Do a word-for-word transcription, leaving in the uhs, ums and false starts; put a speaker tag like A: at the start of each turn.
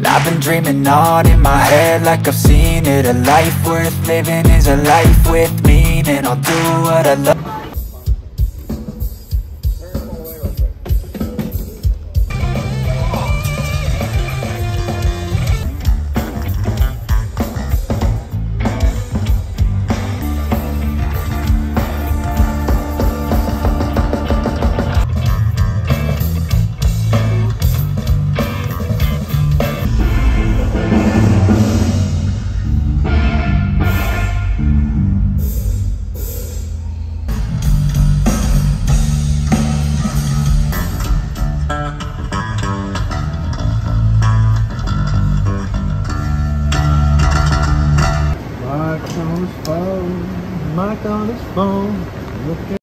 A: I've been dreaming on in my head like I've seen it. A life worth living is a life with meaning. I'll do what I love.
B: Mike's on his phone, Mike on his phone, looking